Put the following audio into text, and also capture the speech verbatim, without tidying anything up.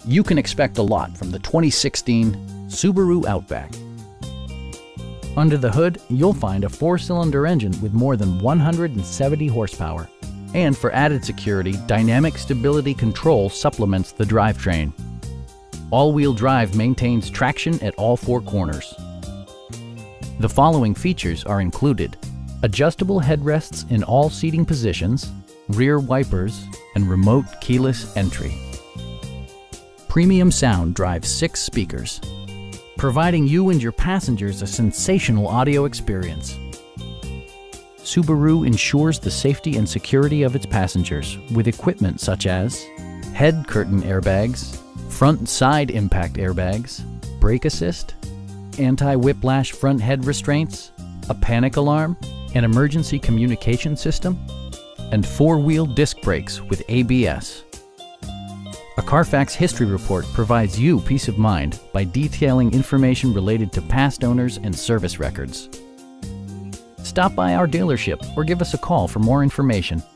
You can expect a lot from the twenty sixteen Subaru Outback. Under the hood, you'll find a four-cylinder engine with more than one hundred seventy horsepower. And for added security, Dynamic Stability Control supplements the drivetrain. All-wheel drive maintains traction at all four corners. The following features are included: adjustable headrests in all seating positions, rear wipers, and remote keyless entry. Premium sound drives six speakers, providing you and your passengers a sensational audio experience. Subaru ensures the safety and security of its passengers with equipment such as head curtain airbags, front and side impact airbags, brake assist, anti-whiplash front head restraints, a panic alarm, an emergency communication system, and four-wheel disc brakes with A B S. A Carfax history report provides you peace of mind by detailing information related to past owners and service records. Stop by our dealership or give us a call for more information.